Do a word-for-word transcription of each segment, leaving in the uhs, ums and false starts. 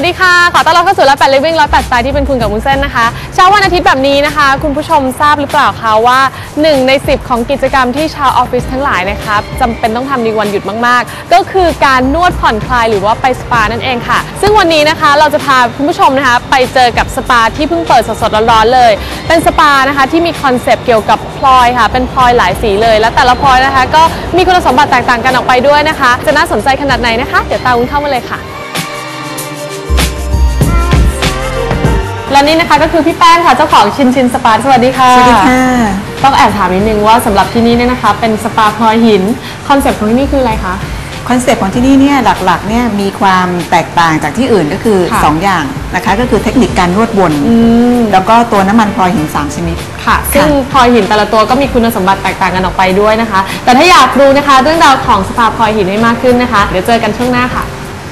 วัสดีค่ะขอต้อนรับเข้าสู่ร้อยแปด Living ร้อยแปด สไตล์ที่เป็นคุณกับมุ้งเส้นนะคะเช้าวันอาทิตย์แบบนี้นะคะคุณผู้ชมทราบหรือเปล่าคะว่าหนึ่งในสิบของกิจกรรมที่ชาวออฟฟิศทั้งหลายนะครับจำเป็นต้องทำในวันหยุดมากๆก็คือการนวดผ่อนคลายหรือว่าไปสปานั่นเองค่ะซึ่งวันนี้นะคะเราจะพาคุณผู้ชมนะคะไปเจอกับสปาที่เพิ่งเปิดสดๆร้อนๆเลยเป็นสปานะคะที่มีคอนเซปต์เกี่ยวกับพลอยค่ะเป็นพลอยหลายสีเลยและแต่ละพลอยนะคะก็มีคุณสมบัติแตกต่างกันออกไปด้วยนะคะจะน่าสนใจขนาดไหนนะคะเดี๋ยวตามคุณเข้ามาเลยค่ะและนี่นะคะก็คือพี่แป้งค่ะเจ้าของชินชินสปาสวัสดีค่ะสวัสดีค่ะต้องแอบถามนิดนึงว่าสำหรับที่นี่เนี่ยนะคะเป็นสปาพลอยหินคอนเซปต์ของที่นี่คืออะไรคะคอนเซปต์ของที่นี่เนี่ยหลักๆเนี่ยมีความแตกต่างจากที่อื่นก็คือสองอย่างนะคะก็คือเทคนิคการนวดวนแล้วก็ตัวน้ำมันพลอยหินสามชนิดค่ะซึ่งพลอยหินแต่ละตัวก็มีคุณสมบัติแตกต่างกันออกไปด้วยนะคะแต่ถ้าอยากรู้นะคะเรื่องราวของสปาพลอยหินให้มากขึ้นนะคะเดี๋ยวเจอกันช่วงหน้าค่ะ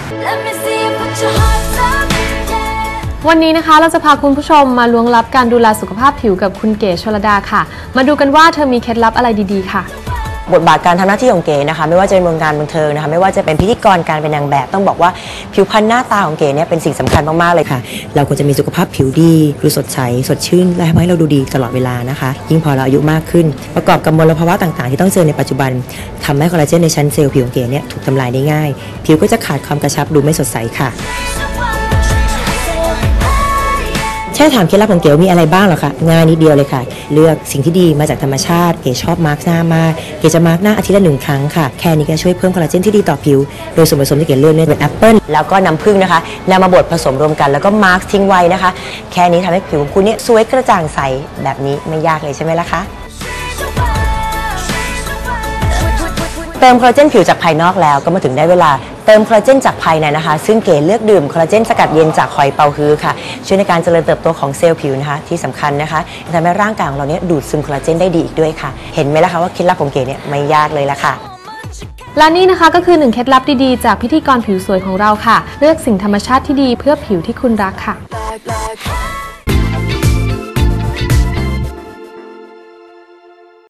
วันนี้นะคะเราจะพาคุณผู้ชมมาล้วงลับการดูแลสุขภาพผิวกับคุณเก๋ชลดาค่ะมาดูกันว่าเธอมีเคล็ดลับอะไรดีๆค่ะบทบาทการทำหน้าที่ของเก๋นะคะไม่ว่าจะเป็นวงการบันเทิงนะคะไม่ว่าจะเป็นพิธีกรการเป็นนางแบบต้องบอกว่าผิวพรรณหน้าตาของเก๋เนี่ยเป็นสิ่งสำคัญมากๆเลยค่ะเราควรจะมีสุขภาพผิวดีดูสดใสสดชื่นและทำให้เราดูดีตลอดเวลานะคะยิ่งพอเราอายุมากขึ้นประกอบกับมลภาวะต่างๆที่ต้องเจอในปัจจุบันทำให้คอลลาเจนในชั้นเซลล์ผิวของเก๋เนี่ยถูกทำลายได้ง่ายผิวก็จะขาดความกระชับดูไม่สดใสค่ะแค่ถามเคล็ดลับของเก๋มีอะไรบ้างหรอคะง่ายนิดเดียวเลยค่ะเลือกสิ่งที่ดีมาจากธรรมชาติเก๋ชอบมาร์กหน้ามากเก๋จะมาร์กหน้าอาทิตย์ละหนึ่งครั้งค่ะแค่นี้ก็ช่วยเพิ่มคอลลาเจนที่ดีต่อผิวโดยส่วนผสมที่เก๋เลือกเนี่ยเป็นแอปเปิ้ลแล้วก็น้ำผึ้งนะคะนำมาบดผสมรวมกันแล้วก็มาร์กทิ้งไว้นะคะแค่นี้ทำให้ผิวของคุณเนี่ยสวยกระจ่างใสแบบนี้ไม่ยากเลยใช่ไหมล่ะคะเติมคอลลาเจนผิวจากภายนอกแล้วก็มาถึงได้เวลาเติมคอลลาเจนจากภายในนะคะซึ่งเก๋เลือกดื่มคอลลาเจนสกัดเย็นจากหอยเปาฮื้อค่ะช่วยในการเจริญเติบโตของเซลล์ผิวนะคะที่สำคัญนะคะทำให้ร่างกายของเราเนี่ยดูดซึมคอลลาเจนได้ดีอีกด้วยค่ะเห็นไหมล่ะคะว่าเคล็ดลับของเก๋เนี่ยไม่ยากเลยล่ะค่ะและนี่นะคะก็คือหนึ่งเคล็ดลับดีๆจากพิธีกรผิวสวยของเราค่ะเลือกสิ่งธรรมชาติที่ดีเพื่อผิวที่คุณรักค่ะ